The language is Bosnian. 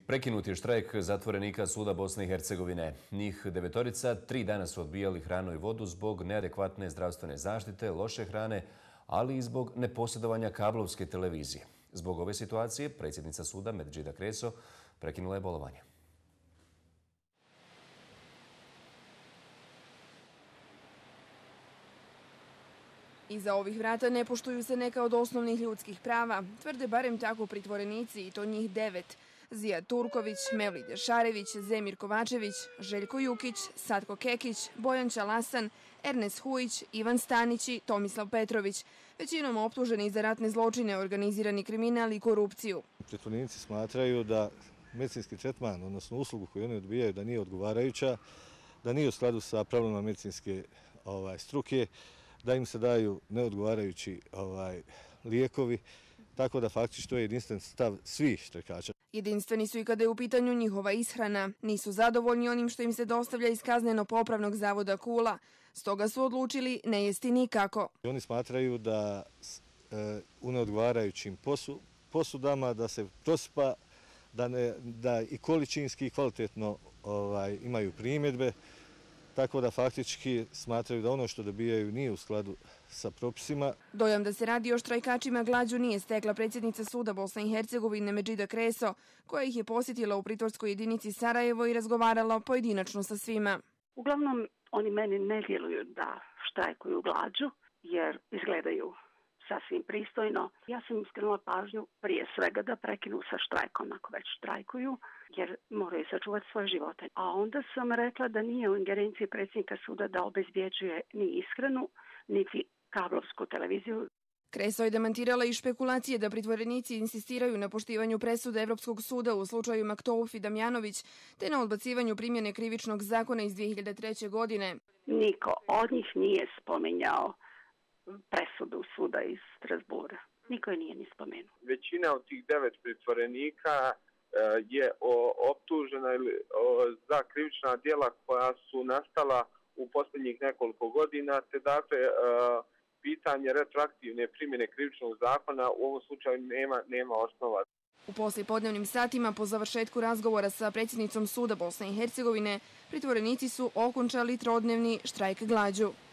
Prekinut je štrajk zatvorenika suda Bosne i Hercegovine. Njih 9, 3 dana su odbijali hranu i vodu zbog neadekvatne zdravstvene zaštite, loše hrane, ali i zbog neposjedovanja kablovske televizije. Zbog ove situacije predsjednica suda Medžida Kreso prekinula je bolovanje. Iza ovih vrata ne poštuju se neka od osnovnih ljudskih prava, tvrde barem tako pritvorenici i to njih 9. Zijad Turković, Mevlid Dešarević, Zemir Kovačević, Željko Jukić, Satko Kekić, Bojan Čalasan, Ernest Hujić, Ivan Stanić i Tomislav Petrović, većinom optuženi za ratne zločine, organizirani kriminal i korupciju. Pritvorenici smatraju da medicinski tretman, odnosno uslugu koju oni odbijaju, da nije odgovarajuća, da nije u skladu sa pravilima medicinske struke, da im se daju neodgovarajući lijekovi, tako da faktički to je jedinstven stav svih štrajkača. Jedinstveni su i kada je u pitanju njihova ishrana. Nisu zadovoljni onim što im se dostavlja iz kazneno-popravnog zavoda Kula. Stoga su odlučili ne jesti nikako. Oni smatraju da u neodgovarajućim posudama, da se prosipa, da i količinski i kvalitetno imaju primjedbe, tako da faktički smatraju da ono što dobijaju nije u skladu sa propisima. Dojam da se radi o štrajkačima glađu nije stekla predsjednica suda Bosne i Hercegovine Medžida Kreso, koja ih je posjetila u pritvorskoj jedinici Sarajevo i razgovarala pojedinačno sa svima. Uglavnom, oni meni ne djeluju da štrajkuju glađu, jer izgledaju sasvim pristojno. Ja sam im skrenula pažnju prije svega da prekinu sa štrajkom ako već štrajkuju, jer moraju sačuvati svoje živote. A onda sam rekla da nije u ingerenciji predsjednika suda da obezbjeđuje ni ishranu, niti kablovsku televiziju. Kreso je demantirala i špekulacije da pritvorenici insistiraju na poštivanju presude Evropskog suda u slučaju Maktouf i Damjanović, te na odbacivanju primjene krivičnog zakona iz 2003. godine. Niko od njih nije spominjao presudu suda iz Strasbura. Niko je nije ni spomenuo. Većina od tih 9 pritvorenika je optužena za krivična djela koja su nastala u posljednjih nekoliko godina, te dakle pitanje retroaktivne primjene krivičnog zakona u ovom slučaju nema osnova. U poslijepodnevnim satima po završetku razgovora sa predsjednicom suda Bosne i Hercegovine, pritvorenici su okončali trodnevni štrajk glađu.